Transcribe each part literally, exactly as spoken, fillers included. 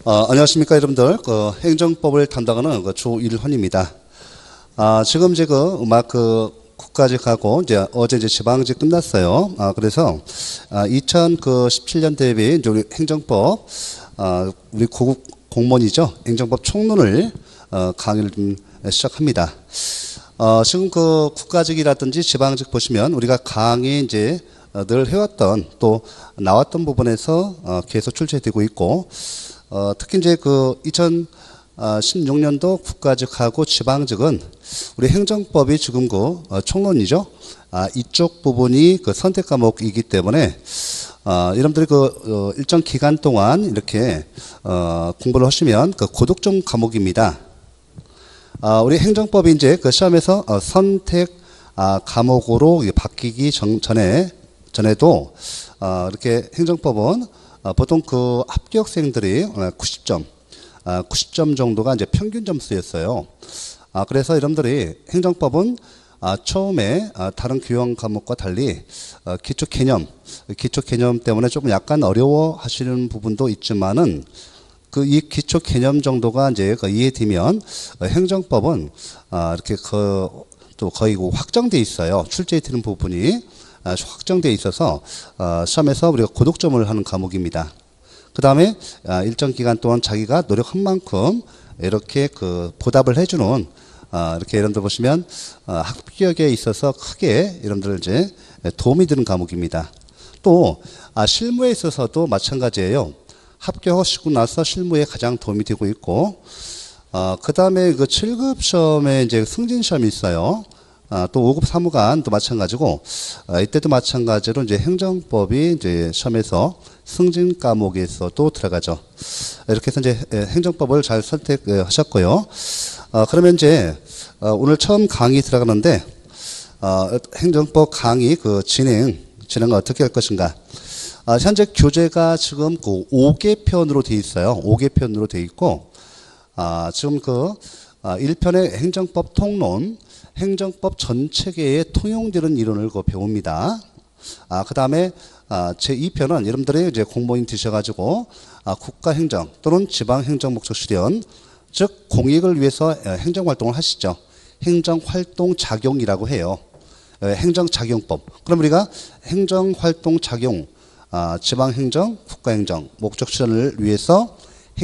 어, 안녕하십니까 여러분들. 그 행정법을 담당하는 그 조일헌입니다. 아, 지금 이제 그 음악 그 국가직하고 이제 어제 이제 지방직 끝났어요. 아, 그래서 아, 이천십칠 년 대비 이제 우리 행정법 아, 우리 고급 공무원이죠. 행정법 총론을 어, 강의를 좀 시작합니다. 어, 지금 그 국가직이라든지 지방직 보시면 우리가 강의 이제 어, 늘 해왔던 또 나왔던 부분에서 어, 계속 출제되고 있고. 어, 특히 이제 그 이천십육 년도 국가직하고 지방직은 우리 행정법이 지금 그 어, 총론이죠. 아, 이쪽 부분이 그 선택 과목이기 때문에 어, 여러분들이 그 어, 일정 기간 동안 이렇게 어, 공부를 하시면 그 고득점 과목입니다. 아, 우리 행정법이 이제 그 시험에서 어, 선택 아, 과목으로 바뀌기 전, 전에 전에도 어, 이렇게 행정법은 어, 보통 그 합격생들이 구십 점, 아, 구십 점 정도가 이제 평균 점수였어요. 아, 그래서 여러분들이 행정법은 아, 처음에 아, 다른 교양 과목과 달리 어, 기초 개념, 기초 개념 때문에 조금 약간 어려워 하시는 부분도 있지만은 그 이 기초 개념 정도가 이제 그 이해되면 어, 행정법은 아, 이렇게 그 또 거의 확정돼 있어요. 출제되는 부분이. 확정되어 있어서 어, 시험에서 우리가 고득점을 하는 과목입니다. 그 다음에 어, 일정 기간 동안 자기가 노력한 만큼 이렇게 그 보답을 해주는 어, 이렇게 여러분들 보시면 어, 합격에 있어서 크게 여러분들 이제 도움이 되는 과목입니다. 또 아, 실무에 있어서도 마찬가지예요. 합격하시고 나서 실무에 가장 도움이 되고 있고 어, 그 다음에 그 칠 급 시험에 이제 승진 시험이 있어요. 아, 또 오 급 사무관도 마찬가지고, 아, 이때도 마찬가지로 이제 행정법이 이제 시험에서 승진 과목에서도 들어가죠. 이렇게 해서 이제 행정법을 잘 선택하셨고요. 아, 그러면 이제 어, 오늘 처음 강의 들어가는데, 어, 행정법 강의 그 진행, 진행을 어떻게 할 것인가. 아, 현재 교재가 지금 그 오 개 편으로 되어 있어요. 오 개 편으로 되어 있고, 아, 지금 그 아, 일 편의 행정법 통론, 행정법 전체계에 통용되는 이론을 그 배웁니다. 아, 그 다음에 아, 제이 편은 여러분들이 이제 공무원 되셔가지고 아, 국가행정 또는 지방행정 목적 실현, 즉 공익을 위해서 행정활동을 하시죠. 행정활동작용이라고 해요. 행정작용법. 그럼 우리가 행정활동작용, 아, 지방행정, 국가행정 목적 실현을 위해서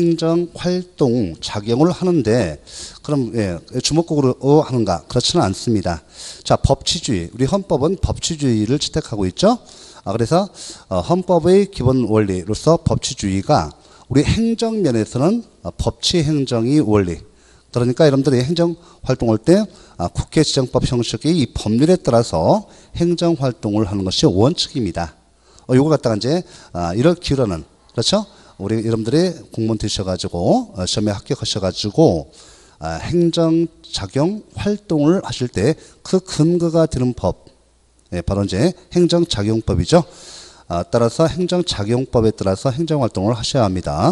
행정활동 작용을 하는데 그럼 예, 주목국으로 하는가? 그렇지는 않습니다. 자, 법치주의. 우리 헌법은 법치주의를 채택하고 있죠. 아, 그래서 어, 헌법의 기본 원리로서 법치주의가 우리 행정면에서는 어, 법치행정이 원리. 그러니까 여러분들이 행정활동할 때 아, 국회 지정법 형식의 이 법률에 따라서 행정활동을 하는 것이 원칙입니다. 어, 요거 갖다가 이제 아, 이를 기울여는 그렇죠? 우리 여러분들이 공무원 되셔가지고 어, 시험에 합격하셔가지고 아, 행정작용 활동을 하실 때 그 근거가 되는 법, 예, 바로 이제 행정작용법이죠. 아, 따라서 행정작용법에 따라서 행정활동을 하셔야 합니다.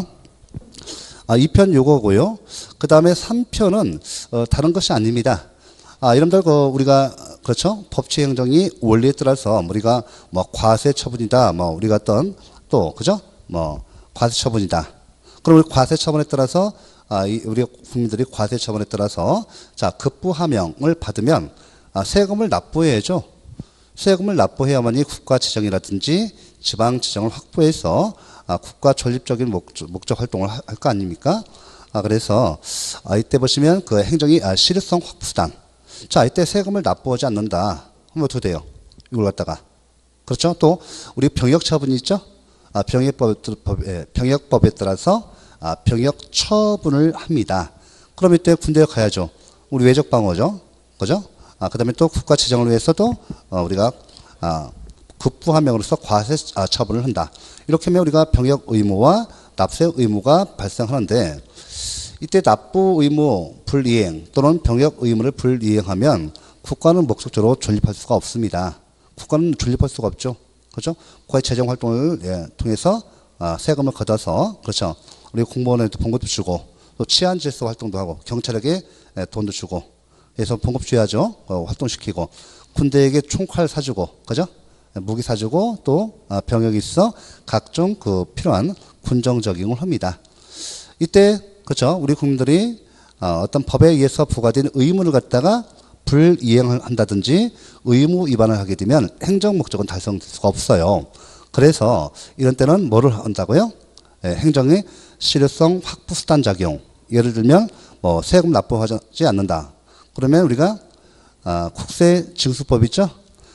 아, 이 편 요거고요. 그 다음에 삼 편은 어, 다른 것이 아닙니다. 아, 여러분들 그 우리가 그렇죠? 법치행정이 원리에 따라서 우리가 뭐 과세 처분이다, 뭐 우리가 어떤 또 그죠? 뭐 과세 처분이다. 그럼 우리 과세 처분에 따라서 아, 이 우리 국민들이 과세 처분에 따라서 자 급부하명을 받으면 아, 세금을 납부해야죠. 세금을 납부해야만이 국가 재정이라든지 지방 재정을 확보해서 아, 국가 존립적인 목적, 목적 활동을 할 거 아닙니까? 아, 그래서 아, 이때 보시면 그 행정이 아, 실효성 확보수단. 자, 이때 세금을 납부하지 않는다. 그럼 어떻게 돼요? 이걸 갖다가 그렇죠? 또 우리 병역 처분이 있죠? 아, 병역법, 병역법에 따라서 아, 병역 처분을 합니다. 그럼 이때 군대에 가야죠. 우리 외적 방어죠. 그죠? 아, 그 다음에 또 국가 재정을 위해서도 어, 우리가 아, 급부하명으로서 과세 아, 처분을 한다. 이렇게 하면 우리가 병역 의무와 납세 의무가 발생하는데 이때 납부 의무 불이행 또는 병역 의무를 불이행하면 국가는 목적적으로 존립할 수가 없습니다. 국가는 존립할 수가 없죠. 그렇죠? 국가의 재정 활동을 예, 통해서 아, 세금을 걷어서 그렇죠. 우리 공무원에도 봉급도 주고 또 치안 질서 활동도 하고 경찰에게 예, 돈도 주고 그래서 봉급 줘야죠. 어, 활동시키고 군대에게 총칼 사주고 그죠? 예, 무기 사주고 또 아, 병역이 있어 각종 그 필요한 군정 적용을 합니다. 이때 그렇죠. 우리 국민들이 어, 어떤 법에 의해서 부과된 의무를 갖다가 불이행한다든지 의무 위반을 하게 되면 행정 목적은 달성될 수가 없어요. 그래서 이런 때는 뭐를 한다고요? 예, 행정의 실효성 확보 수단 작용. 예를 들면 뭐 세금 납부하지 않는다. 그러면 우리가 아, 국세징수법 있죠?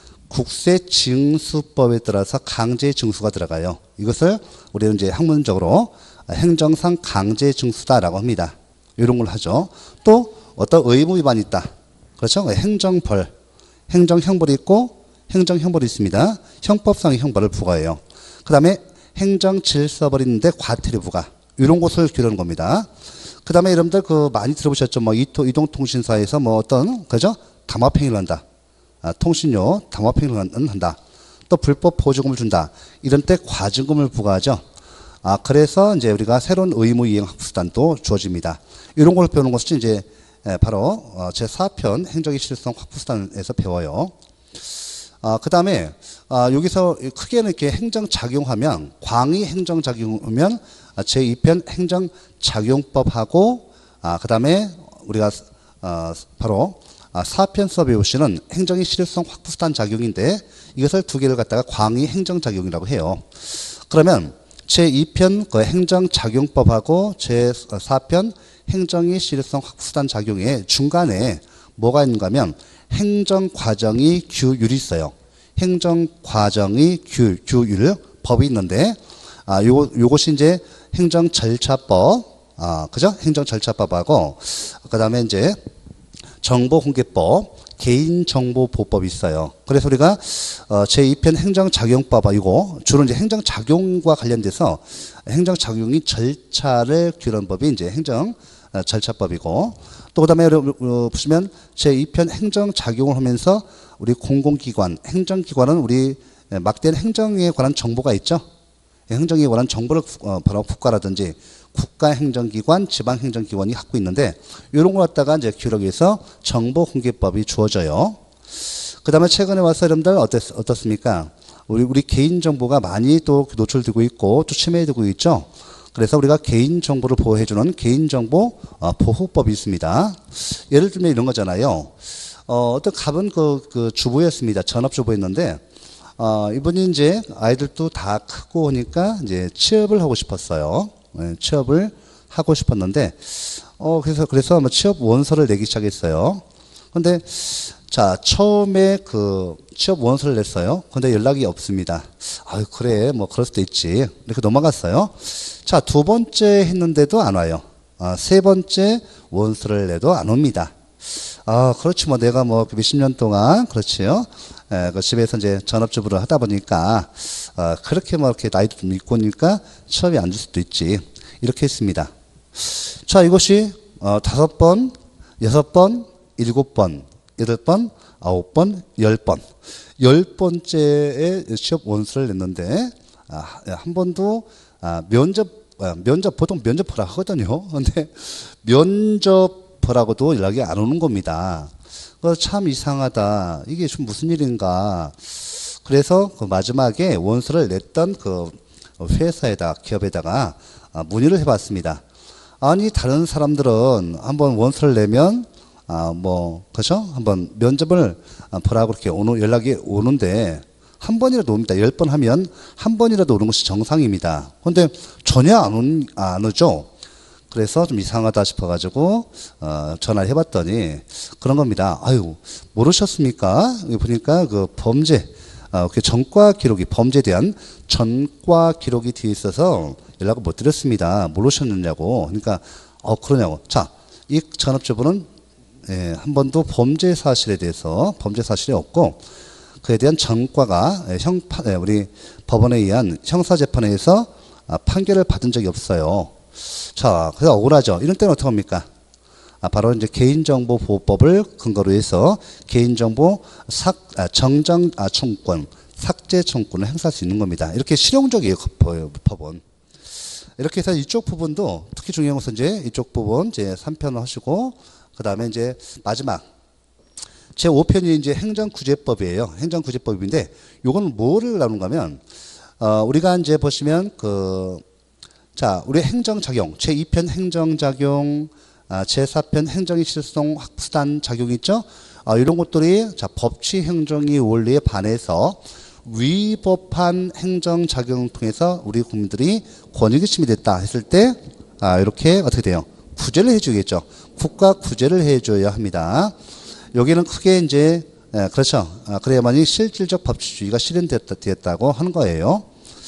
국세징수법에 따라서 강제징수가 들어가요. 이것을 우리는 이제 학문적으로 행정상 강제징수다라고 합니다. 이런 걸 하죠. 또 어떤 의무 위반이 있다. 그렇죠? 행정벌, 행정형벌이 있고 행정형벌이 있습니다. 형법상의 형벌을 부과해요. 그 다음에 행정질서벌인데 과태료 부과. 이런 것을 규정하는 겁니다. 그 다음에 여러분들 그 많이 들어보셨죠? 뭐 이동통신사에서 뭐 어떤, 그죠? 담합행위를 한다. 아, 통신료 담합행위를 한다. 또 불법 보조금을 준다. 이런 때 과징금을 부과하죠. 아, 그래서 이제 우리가 새로운 의무 이행 확보수단도 주어집니다. 이런 걸 배우는 것은 이제 바로 제사 편 행정의 실효성 확보수단에서 배워요. 아, 그 다음에 아, 여기서 크게는 이렇게 행정작용하면 광의 행정작용하면 제이 편 행정작용법하고 아, 그 다음에 우리가 아, 바로 아, 사 편 수업에 보시는 행정의 실효성 확보수단 작용인데 이것을 두 개를 갖다가 광의 행정작용이라고 해요. 그러면 제이 편 그 행정작용법하고 제사 편 행정의 실효성 확보수단 작용의 중간에 뭐가 있는가 하면 행정과정의 규율이 있어요. 행정과정의 규, 규율 법이 있는데 아, 요, 요것이 이제 행정절차법, 아, 그죠? 행정절차법하고 그 다음에 이제 정보공개법, 개인정보보호법이 있어요. 그래서 우리가 어, 제이 편 행정작용법, 이거 주로 이제 행정작용과 관련돼서 행정작용이 절차를 규율한 법이 이제 행정절차법이고 또 그다음에 어, 보시면 제이 편 행정작용을 하면서 우리 공공기관, 행정기관은 우리 막대한 행정에 관한 정보가 있죠. 행정에 관한 정보를 어, 바로 국가라든지 국가행정기관, 지방행정기관이 갖고 있는데 이런 걸 갖다가 이제 규율하기 위해서 정보공개법이 주어져요. 그 다음에 최근에 와서 여러분들 어땠, 어떻습니까? 우리, 우리 개인정보가 많이 또 노출되고 있고 또 침해되고 있죠. 그래서 우리가 개인정보를 보호해주는 개인정보 어, 보호법이 있습니다. 예를 들면 이런 거잖아요. 어, 어떤 갑은 그, 그 주부였습니다. 전업주부였는데 어, 이분이 이제 아이들도 다 크고 오니까 이제 취업을 하고 싶었어요. 네, 취업을 하고 싶었는데, 어, 그래서, 그래서 뭐 취업 원서를 내기 시작했어요. 근데, 자, 처음에 그 취업 원서를 냈어요. 근데 연락이 없습니다. 아유, 그래, 뭐, 그럴 수도 있지. 이렇게 넘어갔어요. 자, 두 번째 했는데도 안 와요. 아, 세 번째 원서를 내도 안 옵니다. 아, 그렇지, 뭐, 내가 뭐, 몇십 년 동안, 그렇지요. 예, 그 집에서 이제 전업주부를 하다 보니까, 어, 그렇게 뭐, 이렇게 나이도 좀 있고 오니까 취업이 안 될 수도 있지. 이렇게 했습니다. 자, 이것이, 어, 다섯 번, 여섯 번, 일곱 번, 여덟 번, 아홉 번, 열 번. 열 번째에 취업 원서를 냈는데, 아, 한 번도, 아, 면접, 아, 면접, 보통 면접 보라 하거든요. 근데 면접 보라고도 연락이 안 오는 겁니다. 참 이상하다. 이게 좀 무슨 일인가. 그래서 그 마지막에 원서를 냈던 그 회사에다, 기업에다가 문의를 해봤습니다. 아니, 다른 사람들은 한번 원서를 내면, 아, 뭐, 그죠? 한번 면접을 보라고 이렇게 오는, 연락이 오는데, 한 번이라도 옵니다. 열 번 하면 한 번이라도 오는 것이 정상입니다. 근데 전혀 안, 온, 안 오죠? 그래서 좀 이상하다 싶어가지고 어, 전화를 해봤더니 그런 겁니다. 아유, 모르셨습니까? 여기 보니까 그 범죄, 어, 그 전과 기록이 범죄에 대한 전과 기록이 뒤에 있어서 연락을 못 드렸습니다. 모르셨느냐고. 그러니까 어 그러냐고. 자, 이 전업주부는 예, 한 번도 범죄 사실에 대해서 범죄 사실이 없고 그에 대한 전과가 예, 형 예, 우리 법원에 의한 형사 재판에서 아, 판결을 받은 적이 없어요. 자, 그래서 억울하죠. 이런 때는 어떻게 합니까? 아, 바로 이제 개인정보보호법을 근거로 해서 개인정보 삭, 아, 정정, 아, 청권, 삭제 청권을 행사할 수 있는 겁니다. 이렇게 실용적이에요, 법은. 이렇게 해서 이쪽 부분도 특히 중요한 것은 이제 이쪽 부분 이제 삼 편을 하시고, 그 다음에 이제 마지막. 제오 편이 이제 행정구제법이에요. 행정구제법인데, 요건 뭐를 나누는가 하면, 어, 우리가 이제 보시면 그, 자, 우리 행정작용, 제이 편 행정작용, 아, 제사 편 행정의 실성 확수단 작용 있죠? 아, 이런 것들이 자, 법치 행정의 원리에 반해서 위법한 행정작용을 통해서 우리 국민들이 권익의심이 됐다 했을 때, 아, 이렇게 어떻게 돼요? 구제를 해주겠죠. 국가 구제를 해줘야 합니다. 여기는 크게 이제, 예, 그렇죠. 아, 그래야만이 실질적 법치주의가 실현되었다고 하는 거예요.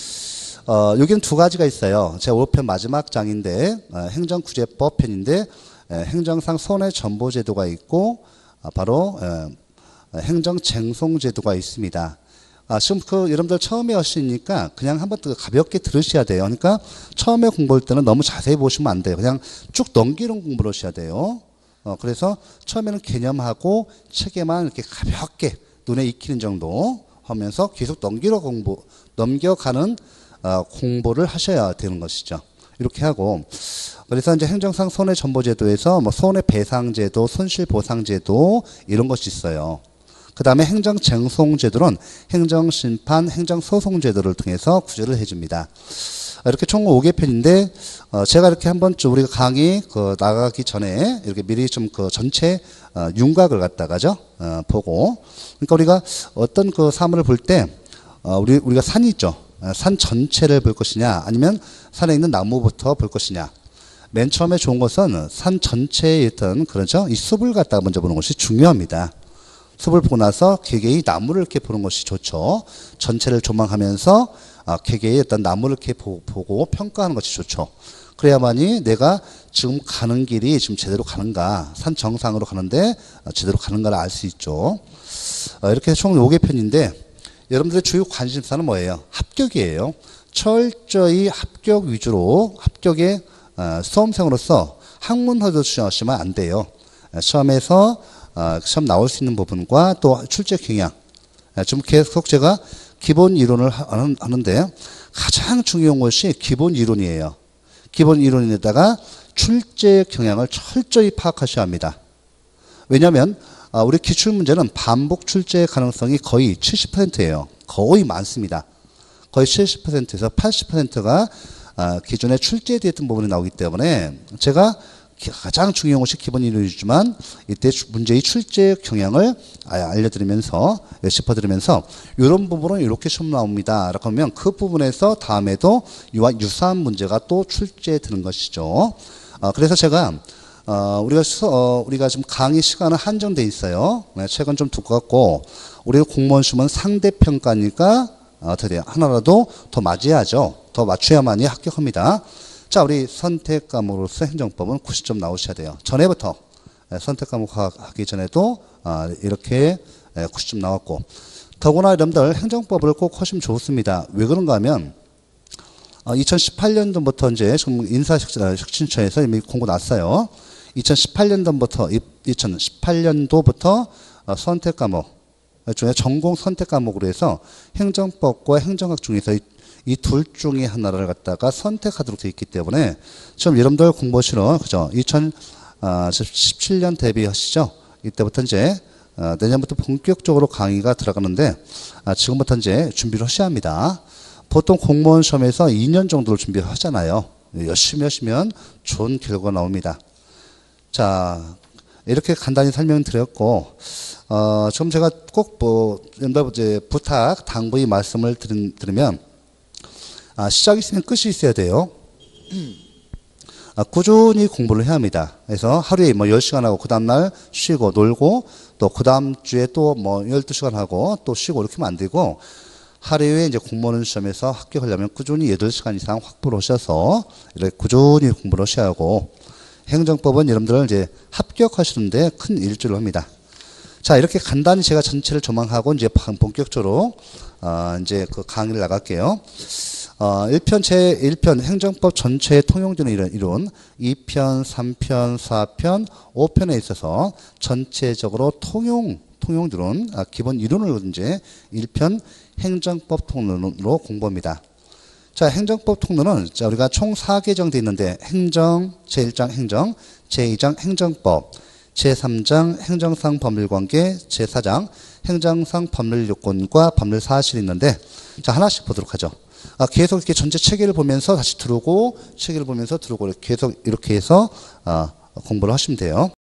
어, 여기는 두 가지가 있어요. 제 오 편 마지막 장인데, 어, 행정구제법 편인데, 에, 행정상 손해전보제도가 있고, 아, 바로, 에, 행정쟁송제도가 있습니다. 아, 지금 그, 여러분들 처음에 하시니까 그냥 한번 가볍게 들으셔야 돼요. 그러니까 처음에 공부할 때는 너무 자세히 보시면 안 돼요. 그냥 쭉 넘기는 공부를 하셔야 돼요. 어, 그래서 처음에는 개념하고 책에만 이렇게 가볍게 눈에 익히는 정도 하면서 계속 넘기러 공부, 넘겨가는 어, 공부를 하셔야 되는 것이죠. 이렇게 하고, 그래서 이제 행정상 손해전보제도에서 뭐 손해배상제도, 손실보상제도 이런 것이 있어요. 그 다음에 행정쟁송제도는 행정심판, 행정소송제도를 통해서 구제를 해줍니다. 이렇게 총 오 개 편인데, 어, 제가 이렇게 한번 좀 우리가 강의 그 나가기 전에 이렇게 미리 좀 그 전체 어, 윤곽을 갖다가죠, 어, 보고. 그러니까 우리가 어떤 그 사물을 볼 때, 어, 우리, 우리가 산이 있죠. 산 전체를 볼 것이냐, 아니면 산에 있는 나무부터 볼 것이냐. 맨 처음에 좋은 것은 산 전체에 있던, 그렇죠? 이 숲을 갖다가 먼저 보는 것이 중요합니다. 숲을 보고 나서 개개의 나무를 이렇게 보는 것이 좋죠. 전체를 조망하면서 아, 개개의 어떤 나무를 이렇게 보고 평가하는 것이 좋죠. 그래야만이 내가 지금 가는 길이 지금 제대로 가는가, 산 정상으로 가는데 제대로 가는가를 알 수 있죠. 이렇게 총 오 개 편인데, 여러분들의 주요 관심사는 뭐예요? 합격이에요. 철저히 합격 위주로, 합격의 수험생으로서 학문화도 시험하시면 안 돼요. 시험에서 시험 나올 수 있는 부분과 또 출제 경향. 좀 계속 제가 기본 이론을 하는데 가장 중요한 것이 기본 이론이에요. 기본 이론에다가 출제 경향을 철저히 파악하셔야 합니다. 왜냐하면 우리 기출문제는 반복 출제 가능성이 거의 칠십 퍼센트예요. 거의 많습니다. 거의 칠십 퍼센트에서 팔십 퍼센트가 기존에 출제되었던 부분이 나오기 때문에 제가 가장 중요한 것이 기본 이론이지만 이때 문제의 출제 경향을 알려드리면서 짚어드리면서 이런 부분은 이렇게 시험 나옵니다. 라고 하면 그 부분에서 다음에도 이와 유사한 문제가 또 출제되는 것이죠. 그래서 제가 어, 우리가, 수, 어, 우리가 지금 강의 시간은 한정돼 있어요. 네, 책은 좀 두껍고, 우리가 공무원 시험은 상대평가니까, 어떻게 돼요? 하나라도 더 맞아야죠. 더 맞춰야만이 합격합니다. 자, 우리 선택 과목으로서 행정법은 구십 점 나오셔야 돼요. 전에부터, 네, 선택 과목 하기 전에도, 아, 이렇게 네, 구십 점 나왔고, 더구나 여러분들 행정법을 꼭 하시면 좋습니다. 왜 그런가 하면, 어, 이천십팔 년도부터 이제 지금 인사혁신처에서 이미 공고 났어요. 이천십팔 년도부터, 이천십팔 년도부터 어, 선택 과목, 중에 전공 선택 과목으로 해서 행정법과 행정학 중에서 이 둘 중에 하나를 갖다가 선택하도록 되어 있기 때문에 지금 여러분들 공부하시러, 그죠? 이천십칠 년 대비하시죠? 이때부터 이제 어, 내년부터 본격적으로 강의가 들어가는데 아, 지금부터 이제 준비를 하셔야 합니다. 보통 공무원 시험에서 이 년 정도를 준비를 하잖아요. 열심히 하시면 좋은 결과가 나옵니다. 자, 이렇게 간단히 설명드렸고, 어, 지금 제가 꼭 뭐, 이제 부탁, 당부의 말씀을 들은, 들으면, 아, 시작이 있으면 끝이 있어야 돼요. 아, 꾸준히 공부를 해야 합니다. 그래서 하루에 뭐 열 시간 하고, 그 다음날 쉬고, 놀고, 또 그 다음 주에 또 뭐 열두 시간 하고, 또 쉬고, 이렇게 하면 안 되고, 하루에 이제 공무원 시험에서 합격하려면 꾸준히 여덟 시간 이상 확보를 하셔서 이렇게 꾸준히 공부를 하셔야 하고, 행정법은 여러분들은 이제 합격하시는데 큰 일조를 합니다. 자, 이렇게 간단히 제가 전체를 조망하고 이제 본격적으로 어, 이제 그 강의를 나갈게요. 어, 일 편 제일 편 행정법 전체의 통용되는 이론, 이론, 이 편, 삼 편, 사 편, 오 편에 있어서 전체적으로 통용 통용들은 아, 기본 이론을 이제 일 편 행정법 통론으로 공부합니다. 자, 행정법 통론은 자, 우리가 총 사 개정 되어 있는데 행정, 제일 장 행정, 제이 장 행정법, 제삼 장 행정상 법률관계, 제사 장 행정상 법률요건과 법률사실이 있는데 자, 하나씩 보도록 하죠. 아, 계속 이렇게 전체 체계를 보면서 다시 들어오고, 체계를 보면서 들어오고, 계속 이렇게 해서 아, 공부를 하시면 돼요.